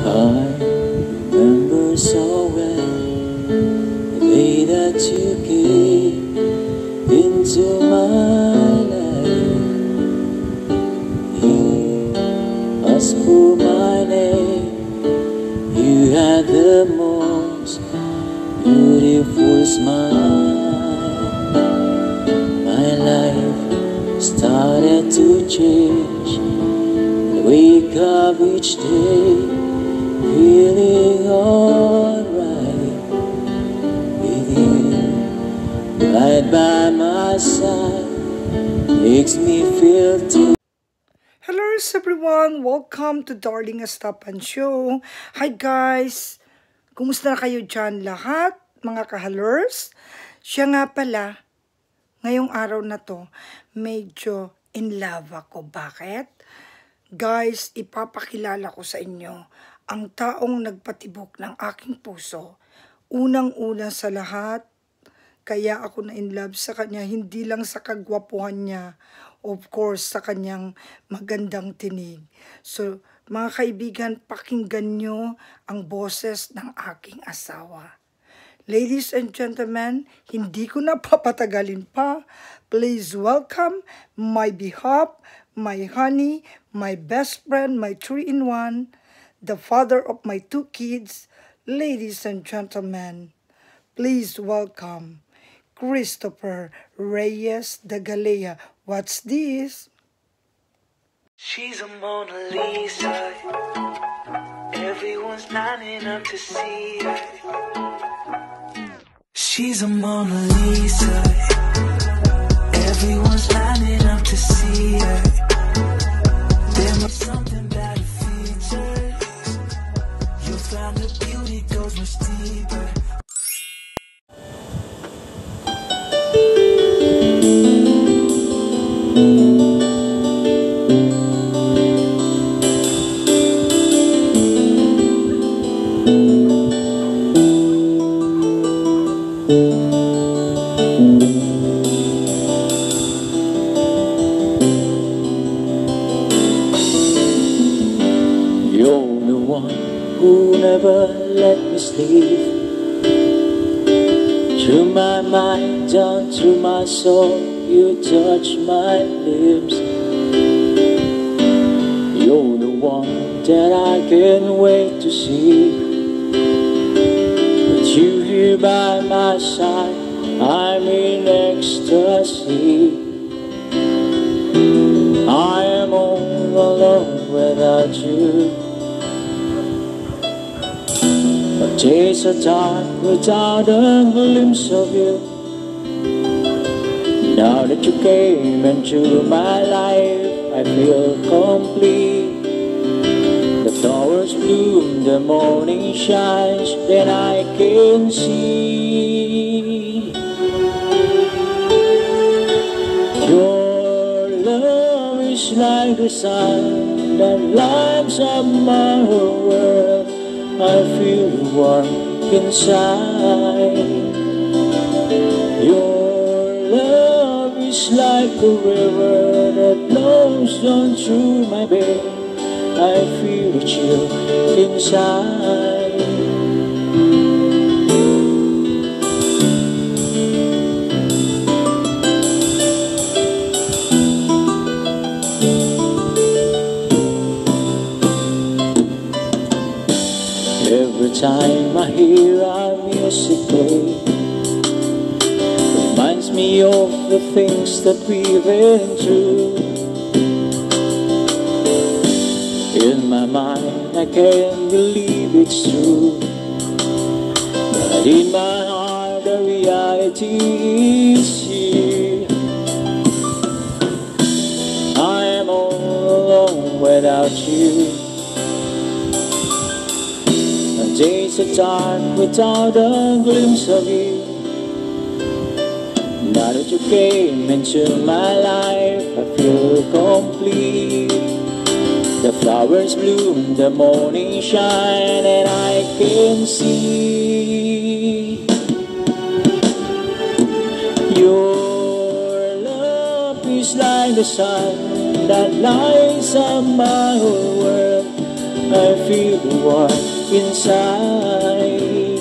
I remember so well the day that you came into my life. You asked for my name. You had the most beautiful smile. My life started to change. I wake up each day feeling alright with you right by my side. Makes me feel too. Hello everyone! Welcome to Darling Estapan Show. Hi guys! Kumusta na kayo dyan lahat, mga kahalers? Siya nga pala, ngayong araw na to, medyo in love ako. Bakit? Guys, ipapakilala ko sa inyo ang taong nagpatibok ng aking puso. Unang-una sa lahat, kaya ako na in love sa kanya, hindi lang sa kagwapuhan niya, of course, sa kanyang magandang tinig. So, mga kaibigan, pakinggan nyo ang boses ng aking asawa. Ladies and gentlemen, hindi ko na papatagalin pa. Please welcome my behalf, my honey, my best friend, my 3-in-1, the father of my 2 kids. Ladies and gentlemen, please welcome Christopher Reyes de Galea. What's this? She's a Mona Lisa. Everyone's lining up to see her. She's a Mona Lisa. Everyone's lining up to see her. There must be something about her features. You'll find her beauty goes much deeper. You're the one who never let me sleep. Through my mind, down through my soul, you touch my lips. You're the one that I can't wait to see. With you here by my side, I'm in ecstasy. I am all alone without you. My days are dark without a glimpse of you. Now that you came into my life, I feel complete. The flowers bloom, the morning shines, then I can see your love is like the sun that lights up my whole world. I feel warm inside. Your love is like a river that flows down through my veins. I feel a chill inside. Every time I hear our music play, reminds me of the things that we've been through. In my mind I can't believe it's true, but in my heart the reality is here. I am all alone without you. My days are dark without a glimpse of you. Now that you came into my life, I feel complete. The flowers bloom, the morning shine, and I can see your love is like the sun that lights up my whole world. I feel warm inside.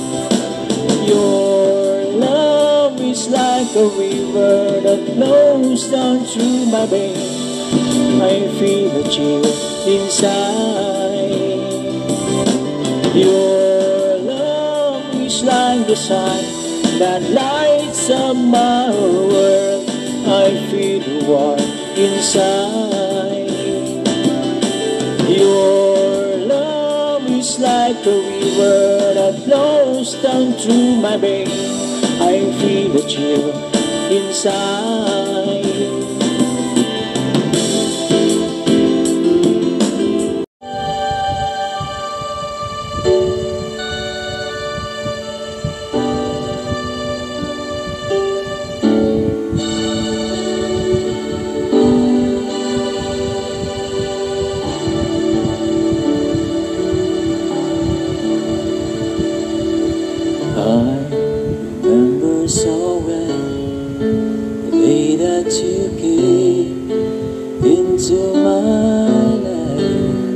Your love is like a river that flows down through my veins. I feel a chill inside. Your love is like the sun that lights up my world. I feel warm inside. Your love is like a river that flows down through my veins. I feel a chill inside. I remember so well the day that you came into my life.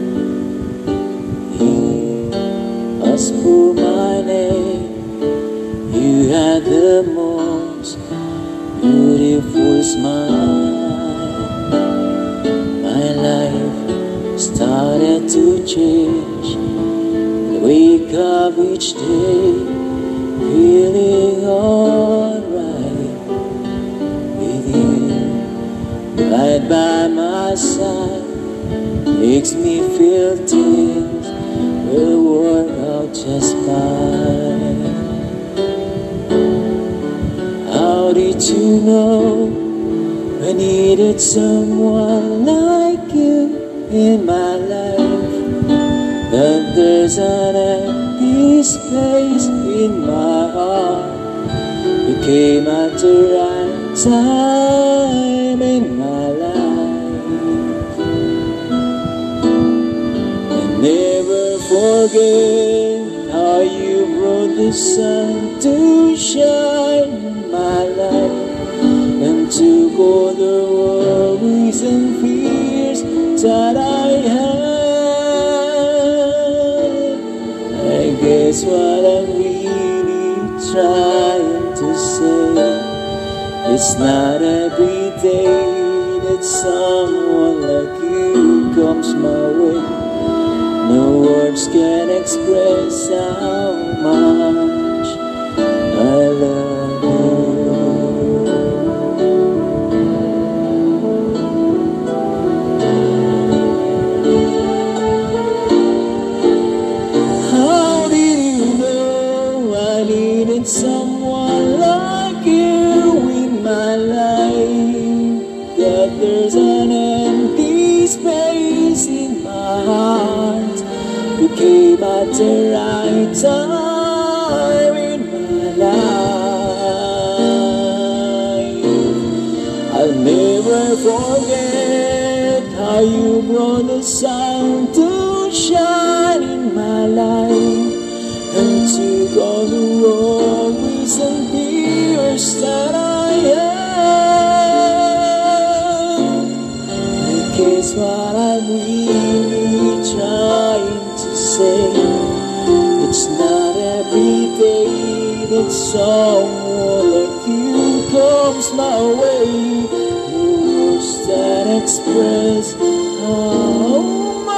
You asked for my name. You had the most beautiful smile. My life started to change. I wake up each day feeling alright with you right by my side. Makes me feel things will work out just fine. How did you know I needed someone like you in my life? That there's an empty space in my heart. You came at the right time in my life. I never forget how you brought the sun to shine in my life and took all the worries and fears that I had. I guess what I'm really trying to say, it's not every day that someone like you comes my way. No words can express how much I love you. Someone like you in my life, that there's an empty space in my heart. You came at the right time in my life. I'll never forget how you brought the sun to shine in my life and took all the worries and fears that I had. I guess what I'm really trying to say, it's not every day that someone like you comes my way. No words that express how much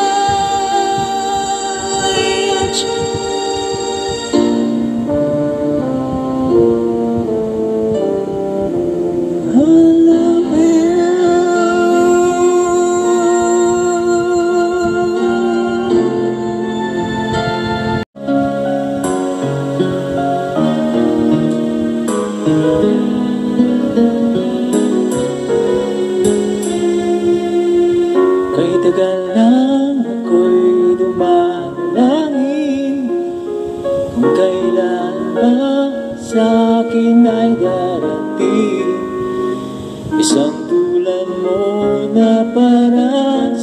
kay tagal lang ako'y dumadalangin kung kailan ba sa'kin ay darating isang tulad mo na para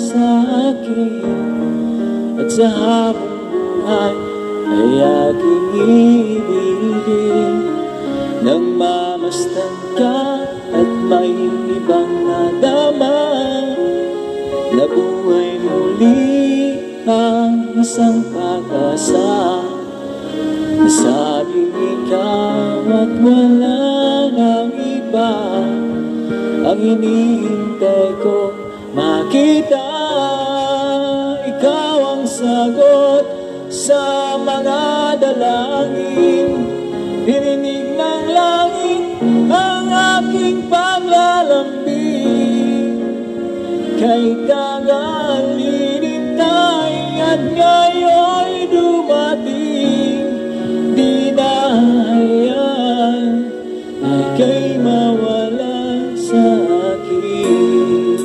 sa'kin, at sa habang buhay ay aking ibigin. Nang mamastan ka at may ibang nadama, nabuhay muli ang isang pag-asa. Nasabing ikaw at wala nang iba ang hinihintay ko makita. Ikaw ang sagot sa mga dalangin, dininig ng langit ang aking paglalambing. Kay tagal inintay at ngayon'y dumating, di na hayaan ay kay mawala sa akin.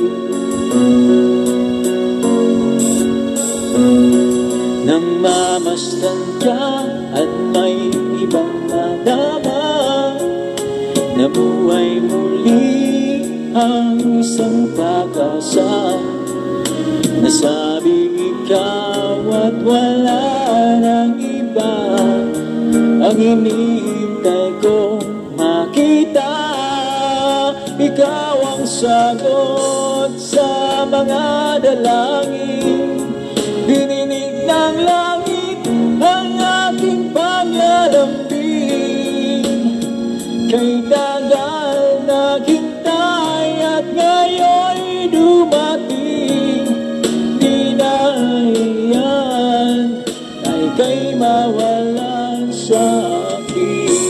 Nang mamasdan ka at may ibang nadama, nabuhay muli ang isang pag-asa. Nasabing ikaw at wala nang iba ang hinihintay kong makita. Ikaw ang sagot sa mga dalangin, dininig ng langit ang aking paglalambing. Kay tagal naghintay at ngayon'y dumating, di na iyan ay kay mawalan sa akin.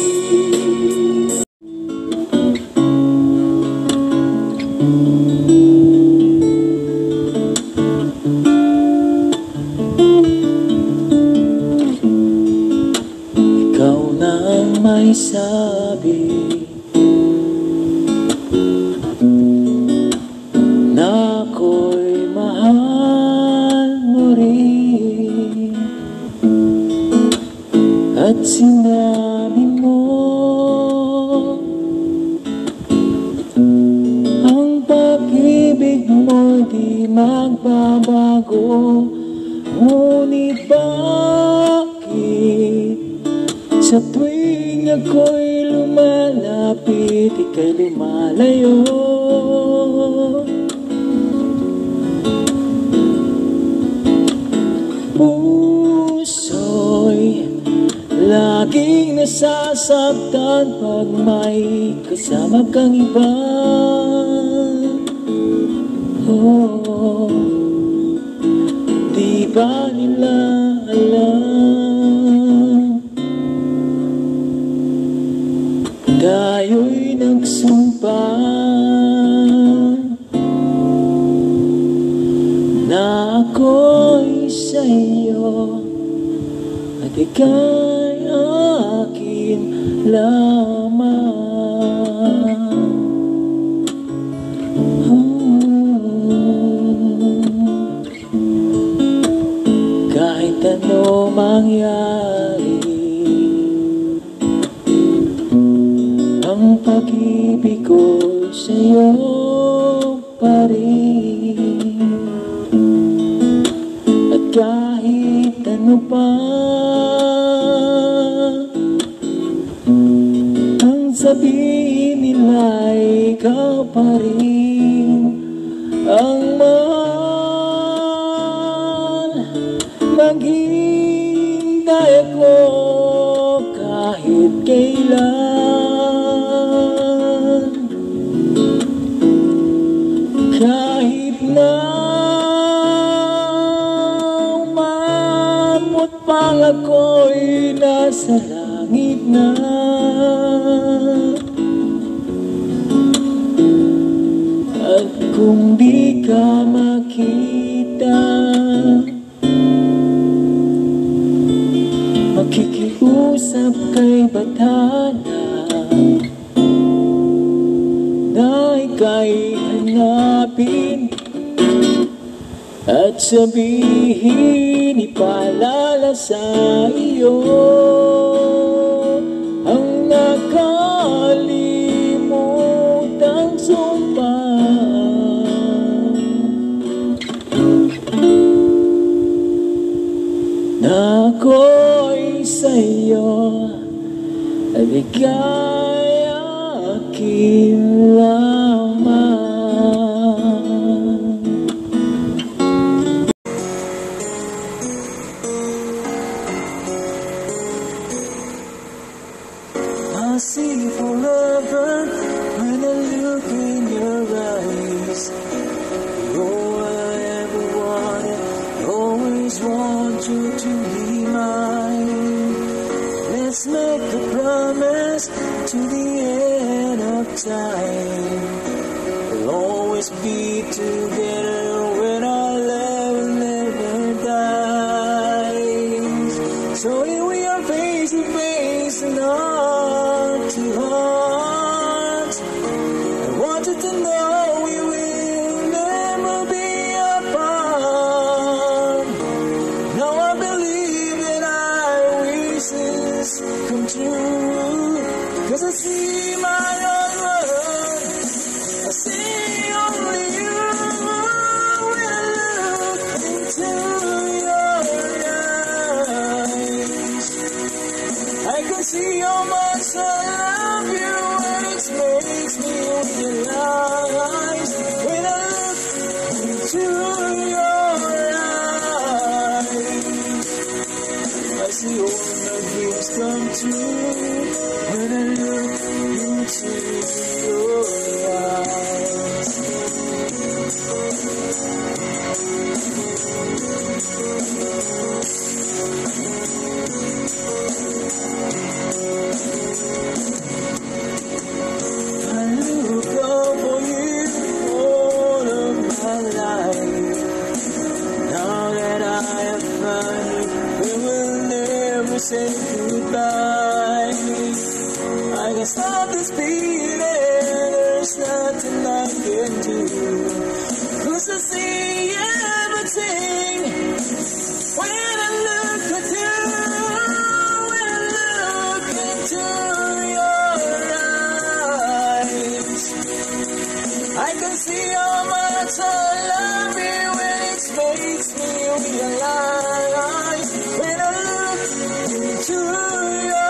Ikaw na ang may sabi na ako'y mahal mo rin, at sinabi mo ang pag-ibig mo di magbabago. Ngunit bakit sa tuwing ako'y lumalapit, ika'y lumalayo? Puso'y laging nasasaktan pag may kasama kang iba. Oh, di ba nila alam? Tayo'y nagsumpa na ako'y sa'yo at ika'y akin lamang. Kahit ano mangyari, ang pag-ibig ko sa'yo pa rin. At kahit ano pa ang sabihin nila, ikaw pa rin ang mahal. Maghintay ako kahit kailan, kahit na umabot pang ako'y nasa langit na. At kung di ka makita, makikiusap kay batala na ika'y hanapin at sabihin, ipaalala sa iyo ang nakalimutang sumpa. Na ako'y sa'yo at ika'y akin lamang. want you to be mine. Let's make a promise to the end of time. We'll always be together when our love never dies. So here we are face to face and heart to heart. I want you to know we will never be apart. Now I believe that our wishes come true. 'Cause I see my own world, I see only you. When I look into your eyes, I can see how much I love you, and it makes me realize. When I look into your eyes, I see all my dreams come true. When I look into your eyes. I look out for you all of my life. Now that I have found you, we will never say goodbye. I can stop this beating, there's nothing I can do. 'Cause I see everything when I look at you. When I look into your eyes, I can see how much I love you, and it makes me realize. When I look into your